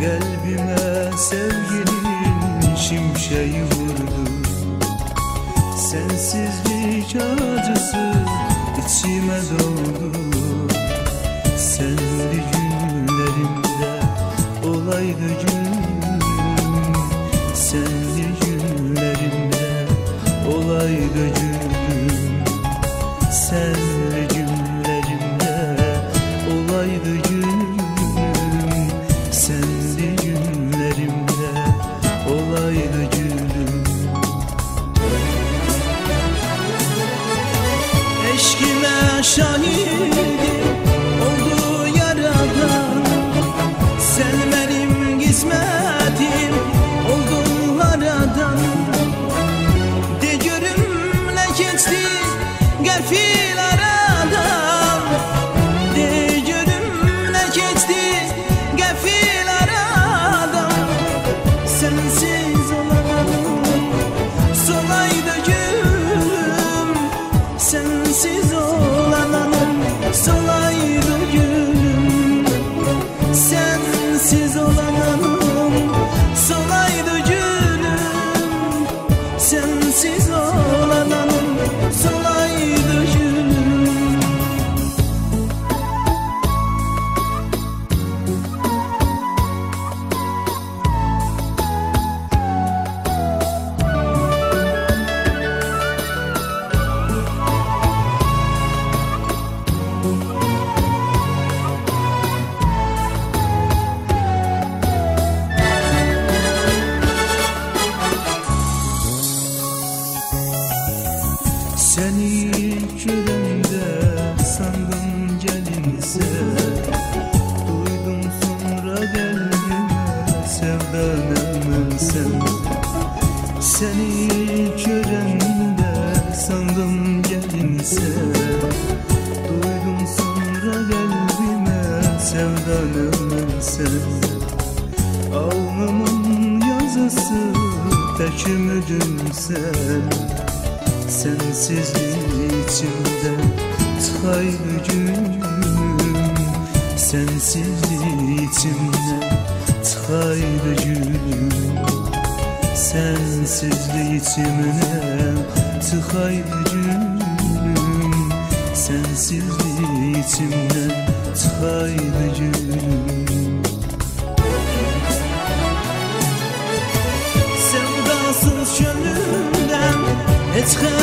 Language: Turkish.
Kalbime sevginin şimşeği vurdu. Sensizlik acısı içime doldu. Senli günlerimde olaydı gülüm, senli günlerimde olaydı gülüm, senli günlerimde olaydı gülüm, senli günlerimde olaydı gülüm. Eşkime şahidim oldu yaradan, sen benim kısmetim oldun haradan. De görüm ne geçti gafil aradan, de görüm ne geçti gafil aradan. Sensiz olamam solaydı gülüm, sensiz olamam solaydı gülüm, sensiz olamam solaydı gülüm, sensiz olamam solaydı gülüm. Seni görende sandım gelinse, duydum sonra kalbime sevdanım sen. Seni görende sandım gelinse, duydum sonra kalbime sevdanım sen. Alnımın yazısı tek ümidim sen. Sensizlik içimde tıkaydı gülüm, sensizlik içimde tıkaydı gülüm, sensizlik içimde tıkaydı gülüm, sensizlik içimde tıkaydı gülüm. Sevdasız gönlümden hiç